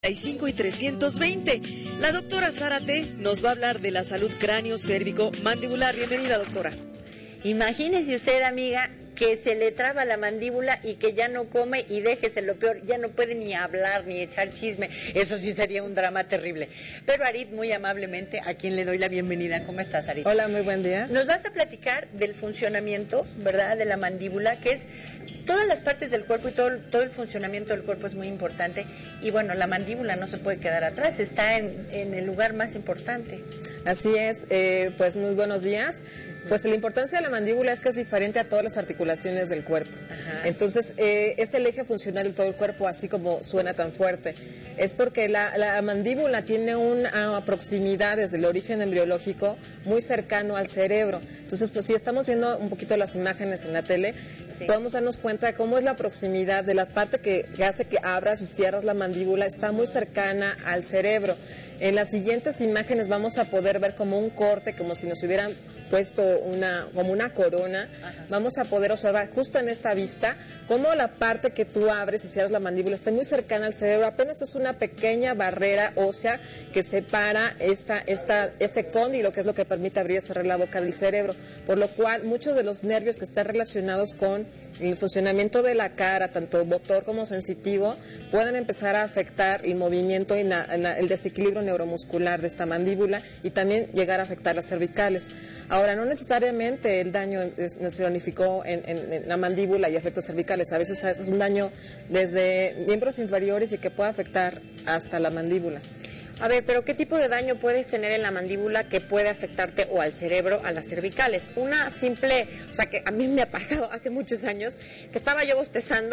55 y 320. La doctora Zárate nos va a hablar de la salud cráneo, cérvico, mandibular. Bienvenida, doctora. Imagínese usted, amiga, que se le traba la mandíbula y que ya no come, y déjese lo peor, ya no puede ni hablar ni echar chisme. Eso sí sería un drama terrible. Pero Arit, muy amablemente, a quien le doy la bienvenida. ¿Cómo estás, Arit? Hola, muy buen día. Nos vas a platicar del funcionamiento, ¿verdad?, de la mandíbula, que es todas las partes del cuerpo y todo el funcionamiento del cuerpo es muy importante. Y bueno, la mandíbula no se puede quedar atrás, está en el lugar más importante. Así es, pues muy buenos días. Pues la importancia de la mandíbula es que es diferente a todas las articulaciones del cuerpo. Ajá. Entonces, es el eje funcional de todo el cuerpo, así como suena tan fuerte. Es porque la mandíbula tiene una proximidad desde el origen embriológico muy cercano al cerebro. Entonces, pues si estamos viendo un poquito las imágenes en la tele, sí, podemos darnos cuenta de cómo es la proximidad de la parte que hace que abras y cierras la mandíbula, está muy cercana al cerebro. En las siguientes imágenes vamos a poder ver como un corte, como si nos hubieran puesto como una corona. Ajá. Vamos a poder observar justo en esta vista cómo la parte que tú abres y cierras la mandíbula está muy cercana al cerebro. Apenas es una pequeña barrera ósea que separa este cóndilo, que es lo que permite abrir y cerrar la boca del cerebro, por lo cual muchos de los nervios que están relacionados con el funcionamiento de la cara, tanto motor como sensitivo, pueden empezar a afectar el movimiento y el desequilibrio neuromuscular de esta mandíbula, y también llegar a afectar las cervicales. Ahora, no necesariamente el daño se unificó en la mandíbula y efectos cervicales. A veces es un daño desde miembros inferiores y que puede afectar hasta la mandíbula. A ver, pero ¿qué tipo de daño puedes tener en la mandíbula que puede afectarte o al cerebro, a las cervicales? Una simple, o sea, que a mí me ha pasado hace muchos años, que estaba yo bostezando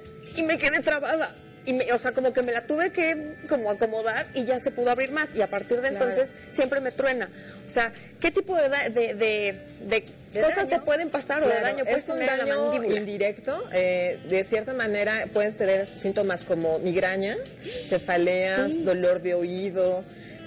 y me quedé trabada. O sea, como que me la tuve que como acomodar y ya se pudo abrir más, y a partir de entonces siempre me truena. O sea, ¿qué tipo de cosas te pueden pasar o de daño puedes tener en la mandíbula? Es un daño indirecto. De cierta manera puedes tener síntomas como migrañas, cefaleas, sí, dolor de oído,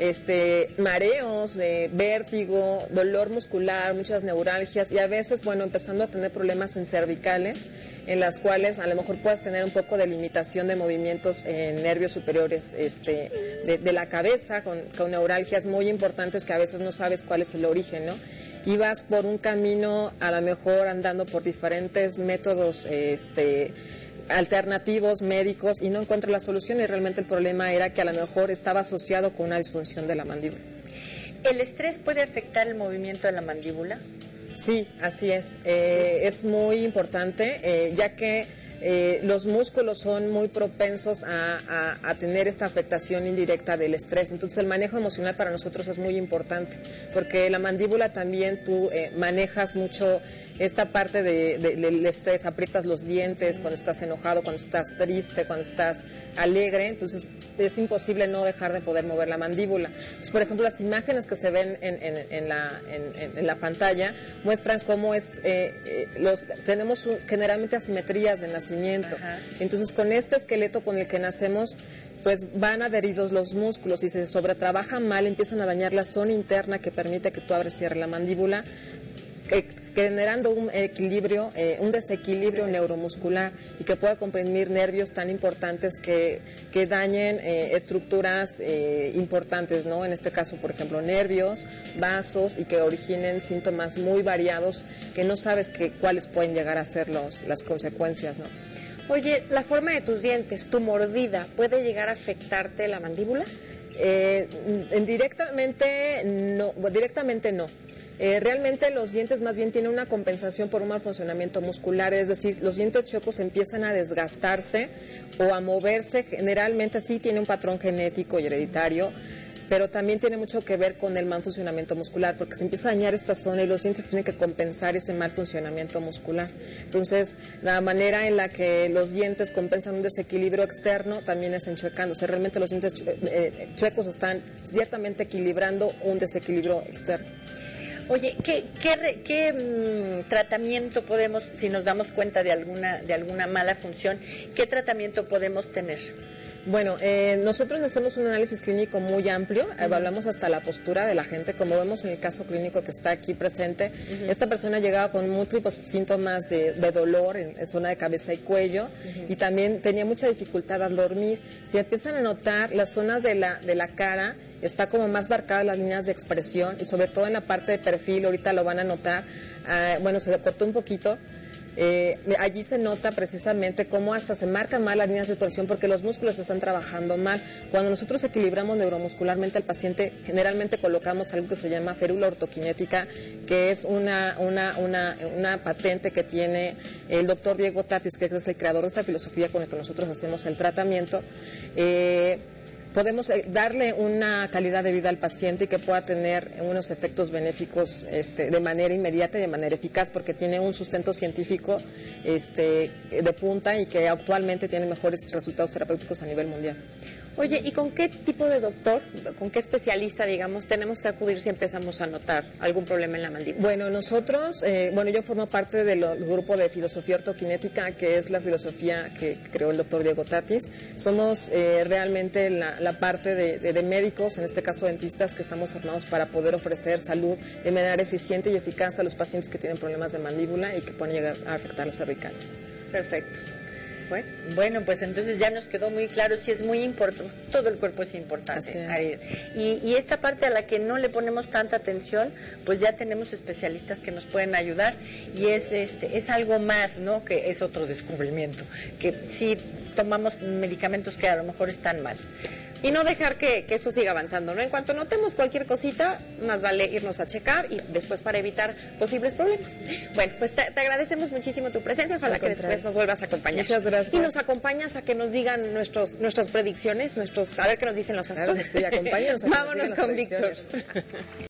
mareos, vértigo, dolor muscular, muchas neuralgias, y a veces, bueno, empezando a tener problemas en cervicales, en las cuales a lo mejor puedes tener un poco de limitación de movimientos en nervios superiores de la cabeza, con neuralgias muy importantes que a veces no sabes cuál es el origen, ¿no? Y vas por un camino, a lo mejor andando por diferentes métodos alternativos, médicos, y no encuentras la solución, y realmente el problema era que a lo mejor estaba asociado con una disfunción de la mandíbula. ¿El estrés puede afectar el movimiento de la mandíbula? Sí, así es. Es muy importante, ya que los músculos son muy propensos a tener esta afectación indirecta del estrés. Entonces el manejo emocional para nosotros es muy importante, porque la mandíbula también tú manejas mucho esta parte del estrés, aprietas los dientes cuando estás enojado, cuando estás triste, cuando estás alegre. Entonces es imposible no dejar de poder mover la mandíbula. Entonces, por ejemplo, las imágenes que se ven en la pantalla muestran cómo tenemos generalmente asimetrías de nacimiento. Ajá. Entonces, con este esqueleto con el que nacemos, pues van adheridos los músculos, y se sobretrabajan mal, empiezan a dañar la zona interna que permite que tú abres y cierres la mandíbula, generando un desequilibrio neuromuscular, y que pueda comprimir nervios tan importantes que dañen estructuras importantes, ¿no? En este caso, por ejemplo, nervios, vasos, y que originen síntomas muy variados que no sabes cuáles pueden llegar a ser las consecuencias, ¿no? Oye, ¿la forma de tus dientes, tu mordida, puede llegar a afectarte la mandíbula? Directamente no. Realmente los dientes más bien tienen una compensación por un mal funcionamiento muscular, es decir, los dientes chuecos empiezan a desgastarse o a moverse. Generalmente sí tiene un patrón genético y hereditario, pero también tiene mucho que ver con el mal funcionamiento muscular, porque se empieza a dañar esta zona y los dientes tienen que compensar ese mal funcionamiento muscular. Entonces, la manera en la que los dientes compensan un desequilibrio externo también es enchuecándose. Realmente los dientes chuecos están ciertamente equilibrando un desequilibrio externo. Oye, ¿qué tratamiento podemos, si nos damos cuenta de alguna mala función, qué tratamiento podemos tener? Bueno, nosotros hacemos un análisis clínico muy amplio, evaluamos hasta la postura de la gente, como vemos en el caso clínico que está aquí presente. Esta persona llegaba con múltiples síntomas de dolor en zona de cabeza y cuello, y también tenía mucha dificultad al dormir. Si empiezan a notar, las zonas de la cara está como más marcadas las líneas de expresión, y sobre todo en la parte de perfil, ahorita lo van a notar, bueno, se le cortó un poquito. Allí se nota precisamente cómo hasta se marcan mal las líneas de expresión porque los músculos están trabajando mal. Cuando nosotros equilibramos neuromuscularmente al paciente, generalmente colocamos algo que se llama férula ortoquinética, que es una patente que tiene el doctor Diego Tatis, que es el creador de esa filosofía con la que nosotros hacemos el tratamiento. Podemos darle una calidad de vida al paciente y que pueda tener unos efectos benéficos de manera inmediata y de manera eficaz, porque tiene un sustento científico de punta y que actualmente tiene mejores resultados terapéuticos a nivel mundial. Oye, ¿y con qué tipo de doctor, con qué especialista, digamos, tenemos que acudir si empezamos a notar algún problema en la mandíbula? Bueno, nosotros, yo formo parte del grupo de filosofía ortoquinética, que es la filosofía que creó el doctor Diego Tatis. Somos realmente la parte de médicos, en este caso dentistas, que estamos formados para poder ofrecer salud de manera eficiente y eficaz a los pacientes que tienen problemas de mandíbula y que pueden llegar a afectar las cervicales. Perfecto. Bueno, pues entonces ya nos quedó muy claro, sí es muy importante, todo el cuerpo es importante. Así es. Y esta parte a la que no le ponemos tanta atención, pues ya tenemos especialistas que nos pueden ayudar y es algo más, ¿no? Que es otro descubrimiento, que sí tomamos medicamentos que a lo mejor están mal. Y no dejar que esto siga avanzando, ¿no? En cuanto notemos cualquier cosita, más vale irnos a checar y después para evitar posibles problemas. Bueno, pues te agradecemos muchísimo tu presencia, ojalá que después nos vuelvas a acompañar. Muchas gracias. Y nos acompañas a que nos digan nuestras predicciones, a ver qué nos dicen los astros. Claro, sí, acompáñanos. Vámonos con Víctor.